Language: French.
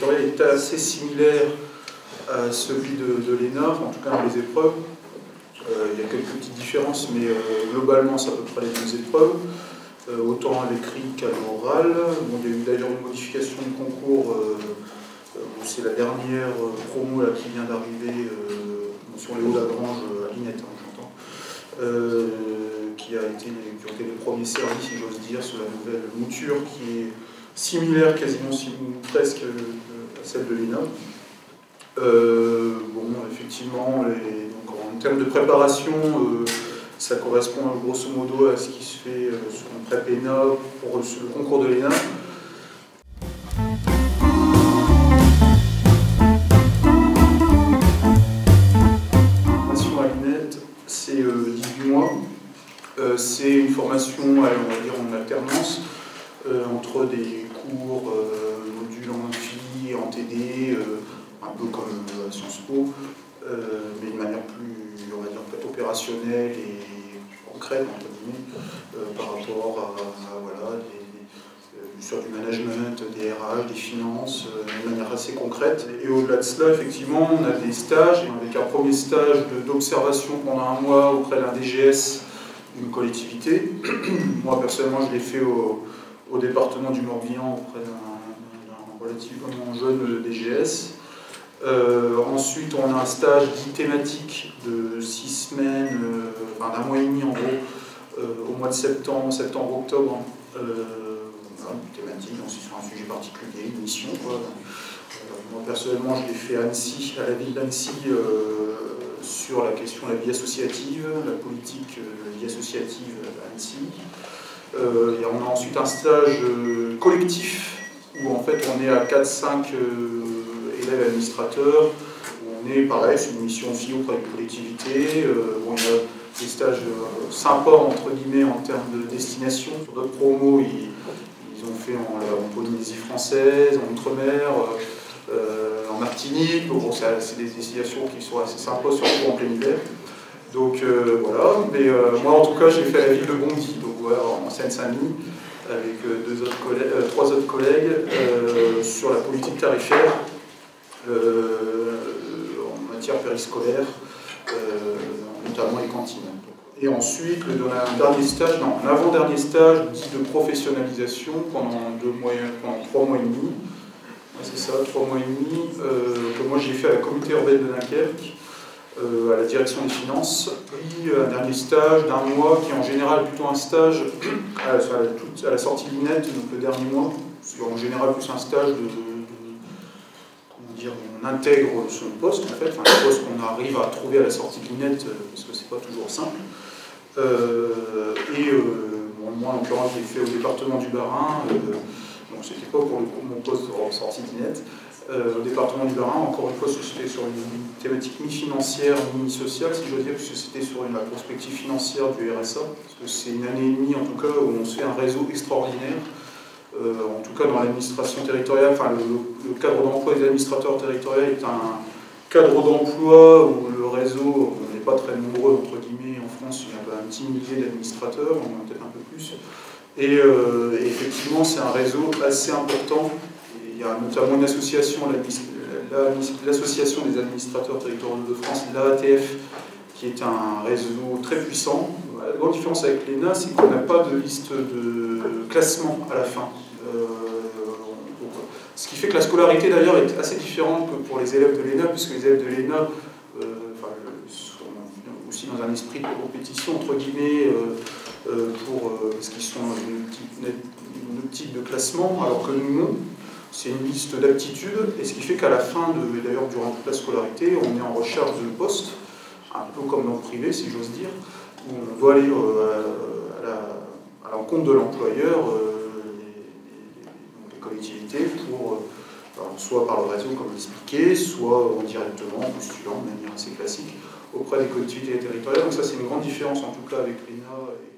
territorial est assez similaire à celui de l'ENA, en tout cas dans les épreuves. Il y a quelques petites différences, mais globalement, c'est à peu près les mêmes épreuves, autant à l'écrit qu'à l'oral. Bon, il y a eu d'ailleurs une modification du concours, c'est la dernière promo là, qui vient d'arriver sur les Hauts-Lagrange à Linette, j'entends, qui ont été les premiers servis, si j'ose dire, sur la nouvelle mouture qui est similaire, quasiment presque à celle de l'ENA. Bon, effectivement, donc en termes de préparation, ça correspond grosso modo à ce qui se fait sur un pré-ENA pour le concours de l'ENA. La formation à Linette, c'est 18 mois. C'est une formation, on va dire, en alternance entre des cours, modules en amphi, en TD, un peu comme Sciences Po, mais de manière plus, on va dire, opérationnelle et concrète, entre guillemets, par rapport à voilà, sur du management, des RH, des finances, de manière assez concrète. Et au-delà de cela, effectivement, on a des stages, avec un premier stage d'observation pendant un mois auprès d'un DGS d'une collectivité. Moi, personnellement, je l'ai fait au département du Morbihan auprès d'un relativement jeune DGS. Ensuite, on a un stage dit thématique de 6 semaines, enfin d'un mois et demi en gros, au mois de septembre-octobre, thématique, donc c'est sur un sujet particulier, une mission. Moi personnellement, je l'ai fait à Annecy, à la ville d'Annecy, sur la question de la vie associative, la politique de la vie associative à Annecy. Et on a ensuite un stage collectif, où en fait on est à 4-5 élèves administrateurs, où on est pareil, c'est une mission aussi auprès des collectivités. Bon, il y a des stages sympas entre guillemets en termes de destination. Sur d'autres promos, ils ont fait en Polynésie française, en Outre-mer, en Martinique. Bon, c'est des destinations qui sont assez sympas, surtout en plein hiver. Donc voilà, mais moi en tout cas j'ai fait à la ville de Bondy, donc voilà, en Seine-Saint-Denis, avec trois autres collègues sur la politique tarifaire en matière périscolaire, notamment les cantines. Et ensuite, un avant-dernier stage dit de professionnalisation pendant 3 mois et demi. C'est ça, 3 mois et demi, que moi j'ai fait à la communauté urbaine de Dunkerque, à la direction des finances, puis un dernier stage d'un mois qui est en général plutôt un stage à la sortie de Linette, donc le dernier mois, c'est en général plus un stage comment dire, on intègre son poste en fait, enfin, le poste qu'on arrive à trouver à la sortie de Linette, parce que c'est pas toujours simple. Bon, moi en l'occurrence j'ai fait au département du Bas-Rhin, donc c'était pas pour mon poste en sortie de Linette. Au département du Bas-Rhin, encore une fois, c'était sur une thématique mi-financière, mi-sociale, si je veux dire, puisque c'était sur la prospective financière du RSA, parce que c'est une année et demie, en tout cas, où on se fait un réseau extraordinaire, en tout cas dans l'administration territoriale, enfin, le cadre d'emploi des administrateurs territoriaux est un cadre d'emploi où le réseau, on n'est pas très nombreux, entre guillemets, en France, il y a un petit millier d'administrateurs, on en a peut-être un peu plus, et effectivement, c'est un réseau assez important. Il y a notamment une association, l'Association des administrateurs territoriaux de France, l'AATF, qui est un réseau très puissant. La grande différence avec l'ENA, c'est qu'on n'a pas de liste de classement à la fin. Ce qui fait que la scolarité d'ailleurs est assez différente que pour les élèves de l'ENA, puisque les élèves de l'ENA sont aussi dans un esprit de compétition, entre guillemets, parce qu'ils sont dans une optique de classement, alors que nous, non. C'est une liste d'aptitudes, et ce qui fait qu'à la fin, d'ailleurs durant toute la scolarité, on est en recherche de poste, un peu comme dans le privé, si j'ose dire, où on doit aller à l'encontre de l'employeur, les collectivités, soit par le réseau, comme expliqué, soit directement, en postulant de manière assez classique, auprès des collectivités territoriales. Donc ça, c'est une grande différence, en tout cas, avec l'ENA.